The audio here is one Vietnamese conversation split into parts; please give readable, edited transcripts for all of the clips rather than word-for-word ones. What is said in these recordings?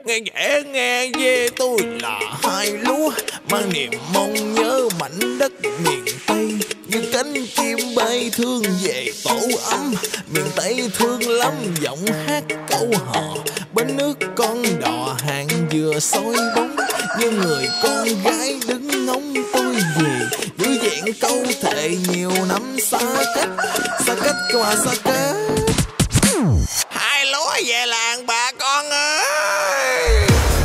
nghe ghẻ nghe về tôi là hai lúa mang niềm mong nhớ mảnh đất miền Tây, như cánh chim bay thương về tổ ấm. Miền Tây thương lắm giọng hát câu hò, bên nước con đò hàng dừa soi bóng, như người con gái đứng ngóng tôi về, giữ vẹn câu thệ nhiều năm xa cách qua xa cách. Hai lúa về làng bà con ơi.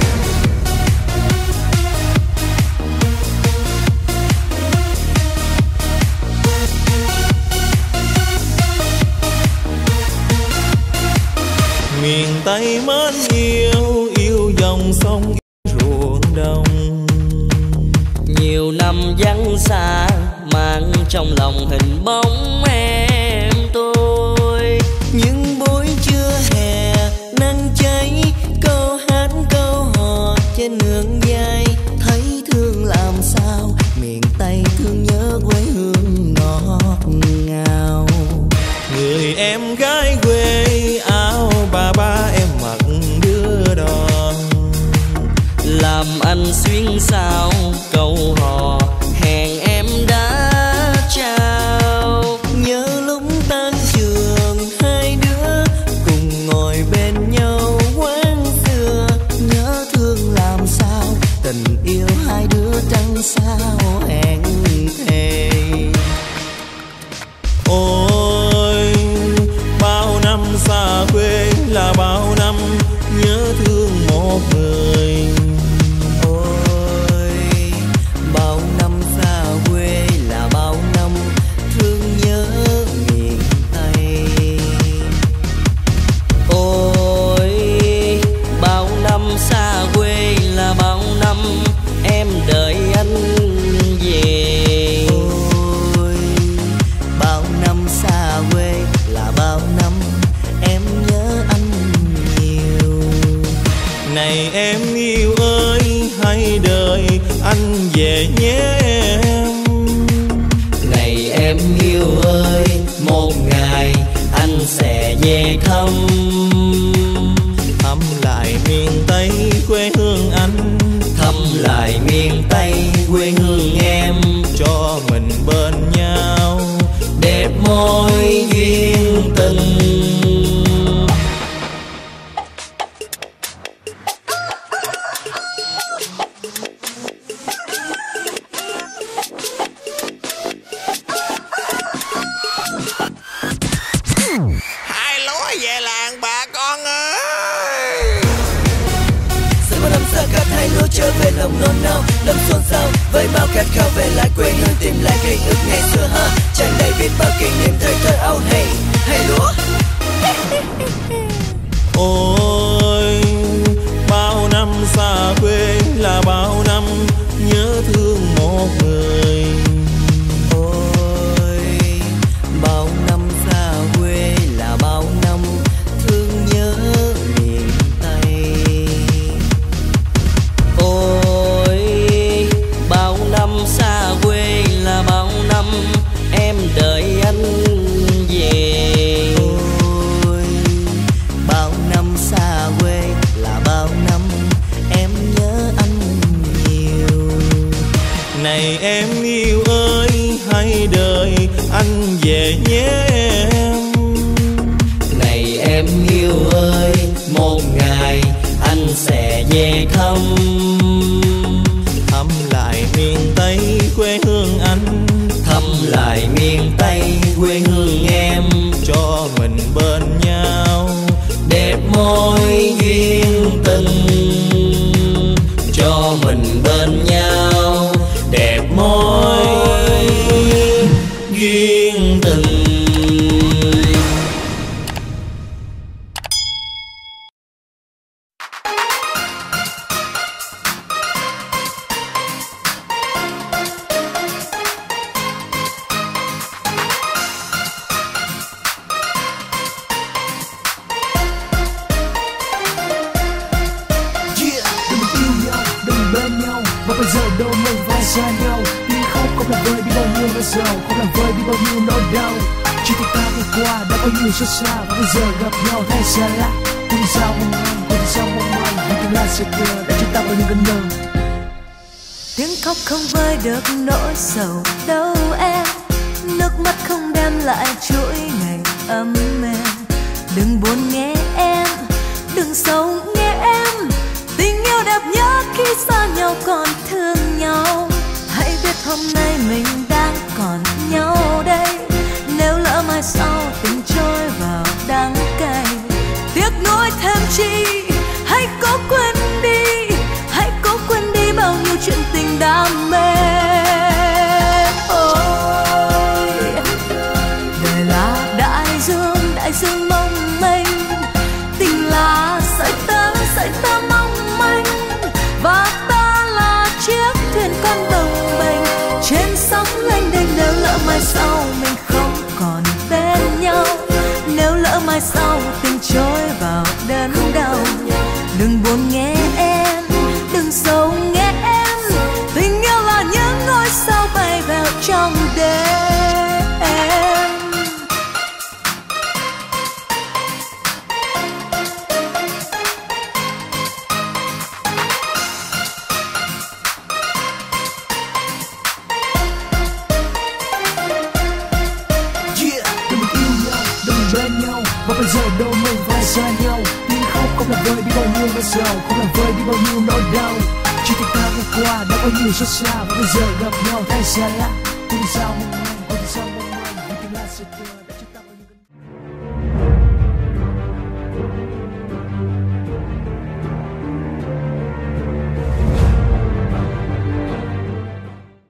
Miền Tây mến yêu, yêu dòng sông ruộng đồng. Nhiều năm vắng xa mang trong lòng hình bóng em tôi. Những buổi trưa hè nắng cháy, câu hát câu hò trên nương vai. Thấy thương làm sao, miền Tây thương nhớ quê hương ngọt ngào. Người em gái quê áo ba em mặc đưa đò, làm anh xuyên sao câu hò hẹn em đã trao. Nhớ lúc tan trường hai đứa cùng ngồi bên nhau quán xưa. Nhớ thương làm sao, tình yêu hai đứa trăng sao hẹn thề. Ôi bao năm xa quê là bao năm nhớ thương một người. Ôi bao năm xa quê là bao năm thương nhớ miền Tây. Ôi bao năm xa quê là bao năm em đợi anh về. Ôi bao năm xa quê là bao năm em nhớ anh nhiều. Này em yêu ơi hãy đợi anh về nhé em. Này em yêu ơi một ngày anh sẽ về thăm. Thăm lại miền Tây quê hương anh, Thăm lại miền Tây quê hương em. cho mình bên nhau Đẹp môi duyên tình. hai lúa về làng bà con ơi. Sau bao năm xa cách hai lúa trở về lòng nôn nao, lòng xôn xao với bao khát khao về lại quê hương, tìm lại ký ức ngày xưa ha. Tràn đầy biết bao kỷ niệm thời thơ ấu. Hey hai lúa. Ôi bao năm xa quê là bao năm nhớ thương một người. Ôi bao năm xa quê là bao năm thương nhớ miền Tây. Ôi bao năm xa quê là bao năm em đợi anh về. Ôi bao năm xa quê là bao năm em nhớ anh nhiều. Này em yêu ơi hãy đợi anh về nhé em. Này em yêu ơi một ngày anh sẽ về thăm. Thăm lại miền Tây quê hương anh, Thăm lại miền Tây quê hương em. cho mình bên nhau Đẹp môi duyên tình. Cho mình bên nhau đẹp môi duyên tình. Và bây giờ đâu mình vai xa nhau. Đi khóc không làm vơi đi bao nhiêu nỗi sầu, không làm vơi đi bao nhiêu nỗi đau. Chỉ tình ta vừa qua đã bao nhiêu xót xa, và bây giờ gặp nhau thay xa lạ. Cô đi sao mong manh, cô đi sao mong manh, vì tương lai sẽ cười để chúng ta bao nhiêu cơn mơ. Tiếng khóc không vơi được nỗi sầu đâu em, nước mắt không đem lại chuỗi ngày ấm êm. Đừng buồn nghe em, đừng sầu nghe em, tình yêu đẹp nhất khi xa nhau còn thương nhau. Hãy biết hôm nay mình đang còn nhau đây, nếu lỡ mai sau tình trôi vào đắng cay, tiếc nuối thêm chi. Hãy cố quên đi, hãy cố quên đi bao nhiêu chuyện tình đam mê. Ôi đời là đại dương mong manh, tình là sợi tơ mong manh, và ta là chiếc thuyền con đồng bềnh trên sóng lênh đênh. Nếu lỡ mai sau mình không còn bên nhau, nếu lỡ mai sau tình trôi vào đớn đau, đừng buồn nghe em, đừng sầu nghe em, tình yêu là những ngôi sao bay vào trong đêm. Bên nhau và bây giờ đâu mình phải xa nhau. Tiếng khóc không làm vơi đi bao nhiêu nỗi sầu, không làm vơi đi bao nhiêu nỗi đau. Chuyện tình ta vừa qua đã có nhiều xót xa, và bây giờ gặp nhau thay xa lạ. Cô đi sao mong manh, cô đi sao mong manh, vì tương lai sẽ tươi.